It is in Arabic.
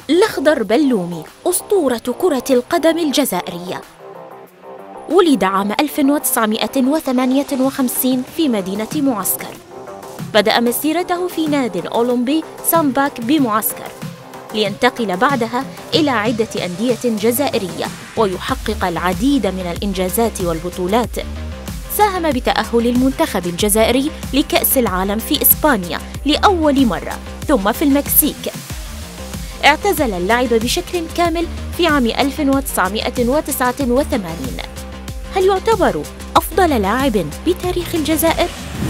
الأخضر بلومي أسطورة كرة القدم الجزائرية. ولد عام 1958 في مدينة معسكر. بدأ مسيرته في نادي أولمبي سامباك بمعسكر، لينتقل بعدها إلى عدة أندية جزائرية ويحقق العديد من الإنجازات والبطولات. ساهم بتأهل المنتخب الجزائري لكأس العالم في إسبانيا لأول مرة، ثم في المكسيك. اعتزل اللعب بشكل كامل في عام 1989. هل يعتبر أفضل لاعب بتاريخ الجزائر؟